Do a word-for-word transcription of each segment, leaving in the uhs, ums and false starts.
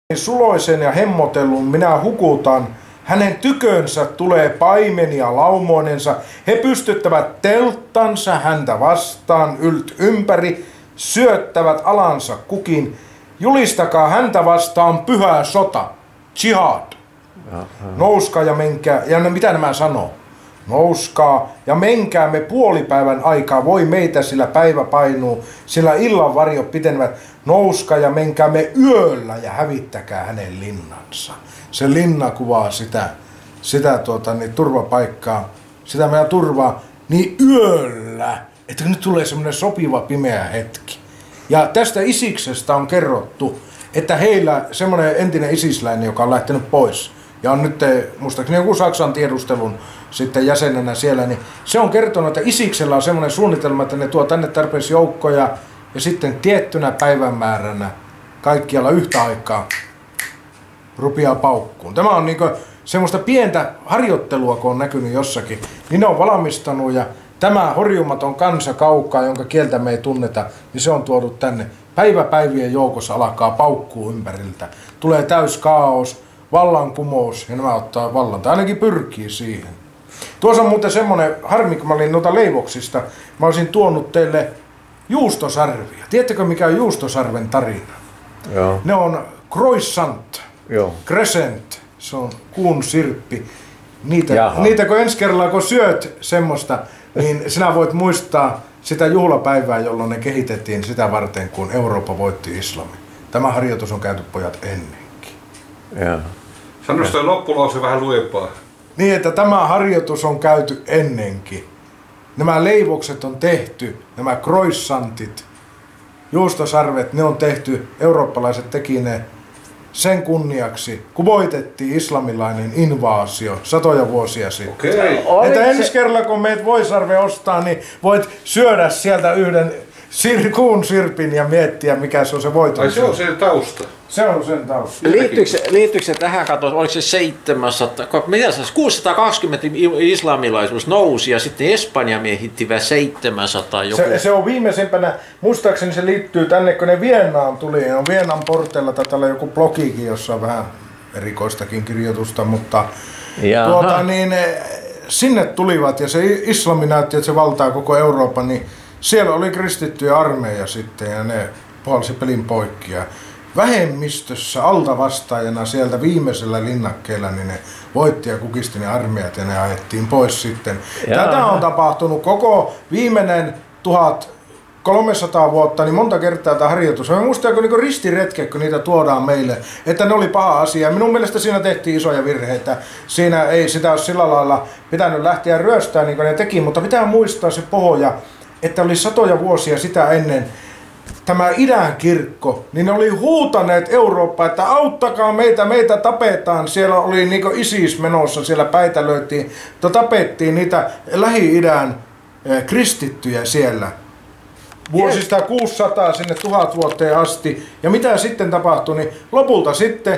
suloisen ja hemmotellun minä hukutan. Hänen tykönsä tulee paimenia laumoinensa. He pystyttävät telttansa häntä vastaan ylt ympäri, syöttävät alansa kukin. Julistakaa häntä vastaan pyhä sota, jihad. Nouskaa ja menkää. Ja mitä nämä sanoo? Nouskaa ja menkää me puolipäivän aikaa, voi meitä sillä päivä painuu, sillä illan varjot pitenevät. Nouskaa ja menkää me yöllä ja hävittäkää hänen linnansa. Se linna kuvaa sitä, sitä tuota, niin turvapaikkaa, sitä meidän turvaa, niin yöllä, että nyt tulee semmoinen sopiva pimeä hetki. Ja tästä Isiksestä on kerrottu, että heillä semmoinen entinen isisläinen, joka on lähtenyt pois, ja on nyt muistaakseni joku Saksan tiedustelun sitten jäsenenä siellä, niin se on kertonut, että Isiksellä on semmoinen suunnitelma, että ne tuo tänne tarpeeksi joukkoja ja sitten tiettynä päivämääränä kaikkialla yhtä aikaa rupeaa paukkuun. Tämä on niinku semmoista pientä harjoittelua, kun on näkynyt jossakin, niin ne on valmistanut ja tämä horjumaton kansa kaukaa, jonka kieltä me ei tunneta, niin se on tuotu tänne. Päiväpäivien joukossa alkaa paukkuu ympäriltä. Tulee täys kaos, vallankumous ja nämä ottaa vallan, tai ainakin pyrkii siihen. Tuossa on muuten semmoinen harmi, kun mä olin noita leivoksista, mä olisin tuonut teille juustosarvia. Tiedättekö mikä on juustosarven tarina? Joo. Ne on croissant, Joo. crescent, se on kuun sirppi. Niitä, niitä kun ensi kerralla kun syöt semmoista, niin sinä voit muistaa sitä juhlapäivää, jolloin ne kehitettiin sitä varten, kun Eurooppa voitti islamin. Tämä harjoitus on käyty pojat ennenkin. Joo. Sano sitä loppulause vähän lujempaa. Niin, että tämä harjoitus on käyty ennenkin. Nämä leivokset on tehty, nämä croissantit, juustosarvet, ne on tehty, eurooppalaiset teki ne sen kunniaksi, kun voitettiin islamilainen invaasio satoja vuosia sitten. Okay. Että ensi kerralla kun meet voisarve ostaa, niin voit syödä sieltä yhden sir- kuun sirpin ja miettiä, mikä se on se voiton. Ai se on sen tausta. Se on sen tausta. Liittyykö se, liittyykö se tähän, katsotaan, oliko se seitsemänsataa, mitä se kuusisataakaksikymmentä islamilaisuus nousi ja sitten Espanja miehittivä seitsemänsataa joku. Se, se on viimeisimpänä, muistaakseni se liittyy tänne, kun ne Viennaan tuli, on Viennan porteilla, taitaa olla joku blogikin, jossa on vähän erikoistakin kirjoitusta, mutta tuota, niin, sinne tulivat ja se islami näytti, että se valtaa koko Euroopan, niin siellä oli kristittyjä armeija sitten ja ne puhalsi pelin poikki. Ja vähemmistössä altavastaajana sieltä viimeisellä linnakkeella niin ne voitti ja kukisti ne armeijat ja ne ajettiin pois sitten. Jaa. Tätä on tapahtunut koko viimeinen tuhatkolmesataa vuotta, niin monta kertaa tämä harjoitus. Mä muistan, kun niinku ristiretke, kun niitä tuodaan meille, että ne oli paha asia. Minun mielestä siinä tehtiin isoja virheitä. Siinä ei sitä ole sillä lailla pitänyt lähteä ryöstämään niin kuin ne teki, mutta pitää muistaa se pohja, että oli satoja vuosia sitä ennen tämä idän kirkko, niin ne oli huutaneet Eurooppaa, että auttakaa meitä, meitä tapetaan. Siellä oli niinku ISIS menossa, siellä päitälöitiin, tapettiin niitä Lähi-idän kristittyjä siellä. Vuosista kuusisataa sinne tuhat vuoteen asti. Ja mitä sitten tapahtui, niin lopulta sitten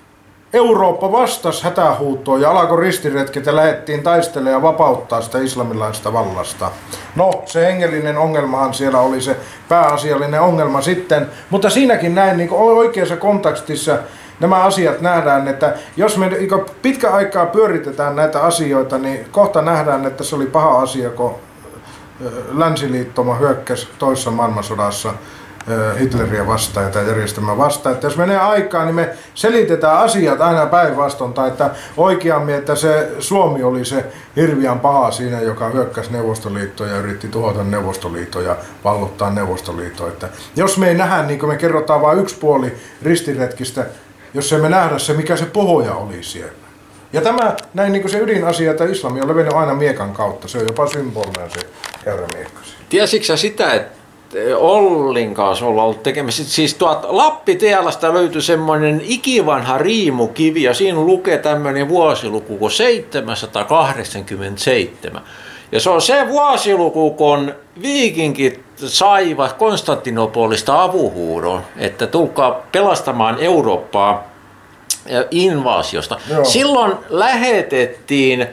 Eurooppa vastasi hätähuutoon ja alkoi ristiretket ja lähdettiin taistelemaan ja vapauttaa sitä islamilaista vallasta. No, se hengellinen ongelmahan siellä oli se pääasiallinen ongelma sitten, mutta siinäkin näin niin oikeassa kontekstissa nämä asiat nähdään, että jos me pitkä aikaa pyöritetään näitä asioita, niin kohta nähdään, että se oli paha asia, kun länsiliittoma hyökkäsi toisessa maailmansodassa Hitleriä vastaan ja tämä järjestelmä vastaan. Että jos menee aikaa, niin me selitetään asiat aina päinvastoin, tai että oikeammin, että se Suomi oli se hirviän paha siinä, joka hyökkäsi Neuvostoliittoon ja yritti tuhota Neuvostoliiton ja vallottaa Neuvostoliittoa. Että jos me ei nähdä, niin kuin me kerrotaan vain yksi puoli ristiretkistä, jos emme nähdä se, mikä se pohja oli siellä. Ja tämä näin niin kuin se ydinasia, että islami on levennyt aina miekan kautta. Se on jopa symbolinen se käyrä-miekka. Tiesitkö sä sitä, että Ollin kanssa ollaan ollut tekemässä. Siis tuolta Lappitielasta löytyi semmoinen ikivanha riimukivi ja siinä lukee tämmöinen vuosiluku kuin seitsemänsataakahdeksankymmentäseitsemän. Ja se on se vuosiluku, kun viikinkit saivat Konstantinopolista avuhuudon, että tulkaa pelastamaan Eurooppaa invaasiosta. Joo. Silloin lähetettiin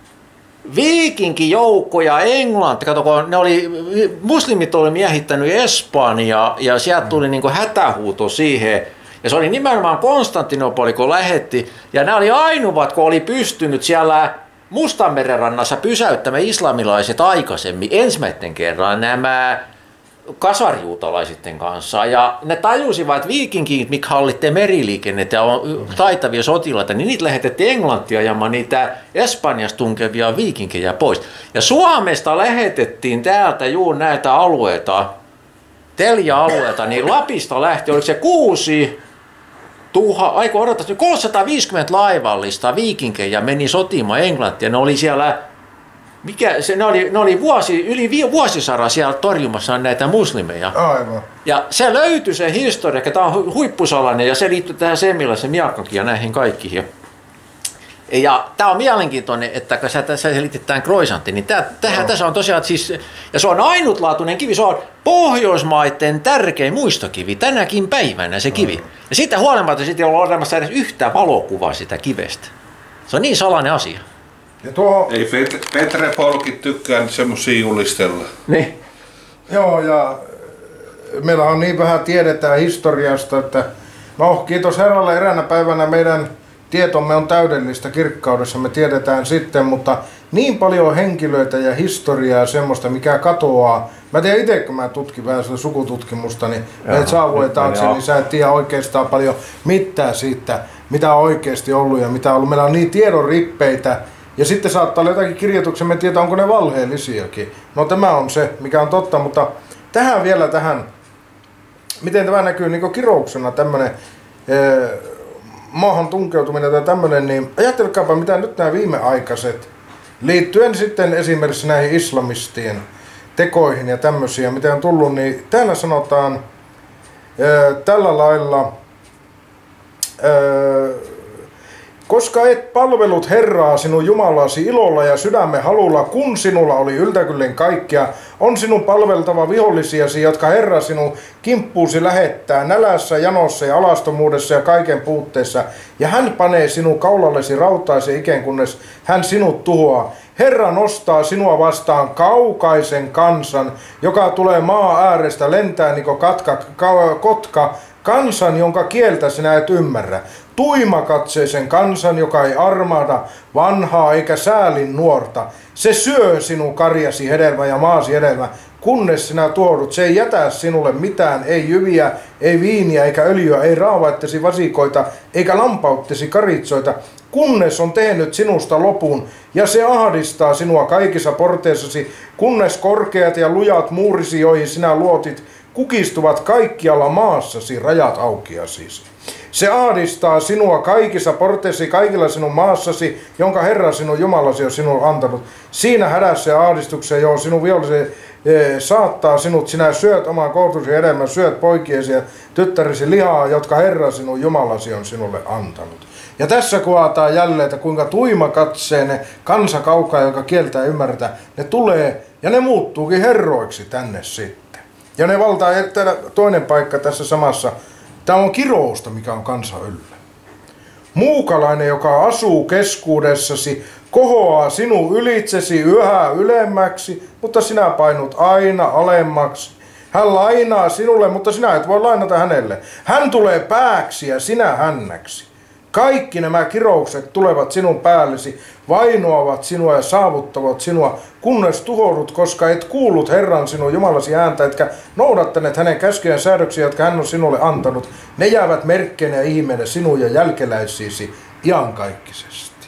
viikinkijoukkoja Englanti, kato, kun ne oli, muslimit oli miehittänyt Espanjaa ja sieltä tuli niin kuin hätähuuto siihen. Ja se oli nimenomaan Konstantinopoli, kun lähetti. Ja nämä oli ainoat, kun oli pystynyt siellä Mustanmeren rannassa pysäyttämään islamilaiset aikaisemmin ensimmäisen kerran nämä kasarjuutalaisitten kanssa. Ja ne tajusivat, että viikinkit, mikä hallitte meriliikennettä ja on taitavia sotilaita, niin niitä lähetettiin Englantia ajamaan niitä Espanjasta tunkevia viikinkejä pois. Ja Suomesta lähetettiin täältä juuri näitä alueita, Telja-alueelta, niin Lapista lähti, oliko se kuusi tuha, aiko odotas, kolmesataaviisikymmentä laivallista viikinkejä meni sotimaan Englantia. Ne oli siellä, mikä, se, ne oli, ne oli vuosi, yli vuosisadan siellä torjumassa näitä muslimeja. Aivan. Ja se löytyi se historia, että tämä on huippusalainen ja se liittyy tähän Semmiläisen Miakkakin ja näihin kaikkiin. Ja tämä on mielenkiintoinen, että kun sä tässä selitit tämän Croissantin, niin tää, tähän, no. tässä on tosiaan siis, ja se on ainutlaatuinen kivi, se on Pohjoismaiden tärkein muistokivi tänäkin päivänä se kivi. No. Ja siitä huolimatta sitten ei ole olemassa edes yhtä valokuvaa sitä kivestä. Se on niin salainen asia. Ja tuo... Ei Pet- Petre Polkit tykkää semmosia julistella. Niin. Joo, ja meillä on niin vähän tiedetään historiasta, että no kiitos Herralle eräänä päivänä meidän tietomme on täydellistä kirkkaudessa, me tiedetään sitten, mutta niin paljon henkilöitä ja historiaa ja semmoista, mikä katoaa. Mä tiedän itse, kun mä tutkin vähän sitä sukututkimusta, niin meidät saavuin taakse, niin sä et tiedä oikeastaan paljon mitään siitä, mitä on oikeasti ollut ja mitä on ollut. Meillä on niin tiedon rippeitä ja sitten saattaa olla jotakin kirjoituksia, me tiedä, onko ne valheellisiakin. No tämä on se, mikä on totta, mutta tähän vielä tähän, miten tämä näkyy niin kirouksena tämmönen maahan tunkeutuminen tai tämmöinen, niin ajattelekaapa mitä nyt nämä viimeaikaiset, liittyen sitten esimerkiksi näihin islamistien tekoihin ja tämmöisiä, mitä on tullut, niin täällä sanotaan ää, tällä lailla, ää, koska et palvelut Herraa sinun Jumalasi ilolla ja sydämen halulla, kun sinulla oli yltäkylleen kaikkea, on sinun palveltava vihollisiasi, jotka Herra sinun kimppuusi lähettää nälässä, janossa ja alastomuudessa ja kaiken puutteessa. Ja hän panee sinun kaulallesi rautaisen ikään, kunnes hän sinut tuhoaa. Herra nostaa sinua vastaan kaukaisen kansan, joka tulee maa äärestä, lentää niin kuin katka, ka, kotka, kansan, jonka kieltä sinä et ymmärrä. Tuimakatseisen kansan, joka ei armahda vanhaa eikä säälin nuorta. Se syö sinun karjasi hedelmä ja maasi hedelmä, kunnes sinä tuodut. Se ei jätä sinulle mitään, ei jyviä, ei viiniä eikä öljyä, ei raavaittesi vasikoita eikä lampauttesi karitsoita, kunnes on tehnyt sinusta lopun. Ja se ahdistaa sinua kaikissa porteissasi, kunnes korkeat ja lujat muurisi, joihin sinä luotit, kukistuvat kaikkialla maassasi, rajat aukiasisi. Se ahdistaa sinua kaikissa porteissasi, kaikilla sinun maassasi, jonka Herra sinun Jumalasi on sinulle antanut. Siinä hädässä ja ahdistuksessa, johon sinun vihollisen e, saattaa sinut, sinä syöt oman koulutusi hedelmän, syöt poikiesi ja tyttärisi lihaa, jotka Herra sinun Jumalasi on sinulle antanut. Ja tässä kuvataan jälleen, että kuinka tuimakatseinen kansa kaukaa, joka kieltä ei ymmärretä, ne tulee ja ne muuttuukin herroiksi tänne sitten. Ja ne valtaa, toinen paikka tässä samassa, tämä on kirousta, mikä on kansa yllä. Muukalainen, joka asuu keskuudessasi, kohoaa sinun ylitsesi yhä ylemmäksi, mutta sinä painut aina alemmaksi. Hän lainaa sinulle, mutta sinä et voi lainata hänelle. Hän tulee pääksi ja sinä hännäksi. Kaikki nämä kiroukset tulevat sinun päällesi, vainoavat sinua ja saavuttavat sinua, kunnes tuhoudut, koska et kuullut Herran sinun Jumalasi ääntä, etkä noudattaneet hänen käskyjen säädöksiä, jotka hän on sinulle antanut. Ne jäävät merkkeinä ja ihmeinä sinun ja jälkeläisiisi iankaikkisesti.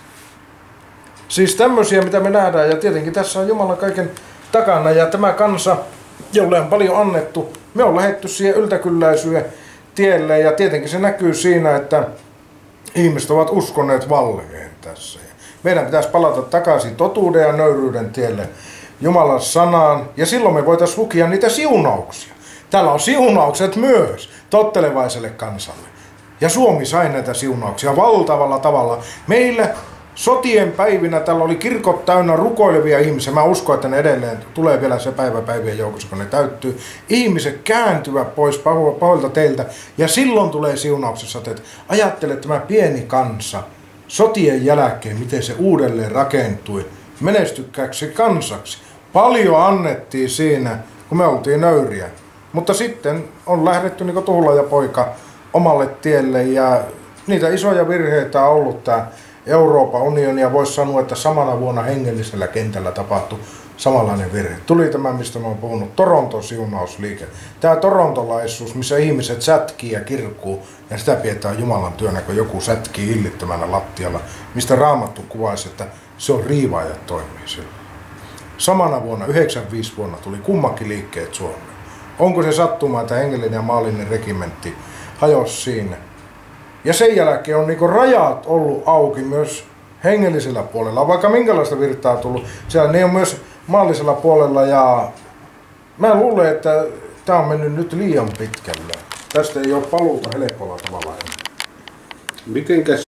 Siis tämmöisiä, mitä me nähdään, ja tietenkin tässä on Jumala kaiken takana, ja tämä kansa, jolle on paljon annettu, me on lähdetty siihen yltäkylläisyyden tielle, ja tietenkin se näkyy siinä, että ihmiset ovat uskoneet valheen tässä. Meidän pitäisi palata takaisin totuuden ja nöyryyden tielle Jumalan sanaan. Ja silloin me voitaisiin lukea niitä siunauksia. Täällä on siunaukset myös tottelevaiselle kansalle. Ja Suomi sai näitä siunauksia valtavalla tavalla. Meillä sotien päivinä täällä oli kirkot täynnä rukoilevia ihmisiä. Mä uskon, että ne edelleen tulee vielä se päivä päivien joukossa, kun ne täyttyy. Ihmiset kääntyvät pois pahoilta teiltä. Ja silloin tulee siunauksessa, että ajattele tämä pieni kansa sotien jälkeen, miten se uudelleen rakentui menestykkääksi kansaksi. Paljon annettiin siinä, kun me oltiin nöyriä. Mutta sitten on lähdetty niin kuin tuhlaajapoika omalle tielle ja niitä isoja virheitä on ollut tämä Euroopan unioni ja voisi sanoa, että samana vuonna hengellisellä kentällä tapahtui samanlainen virhe. Tuli tämä, mistä mä oon puhunut, Toronton siunausliike. Tämä torontolaisuus, missä ihmiset sätkii ja kirkkuu ja sitä pidetään Jumalan työnä, kun joku sätkii hillittömänä lattialla, mistä Raamattu kuvaisi, että se on riivaajat toimii sillä. Samana vuonna, yhdeksänkymmentäviisi vuonna, tuli kummakin liikkeet Suomeen. Onko se sattuma, että hengellinen ja maallinen regimentti hajosi siinä? Ja sen jälkeen on niinku rajat ollut auki myös hengellisellä puolella, vaikka minkälaista virtaa on tullut. Siellä ne on myös maallisella puolella ja mä luulen, että tämä on mennyt nyt liian pitkälle. Tästä ei ole paluuta helpolla tavalla. Mitenkäs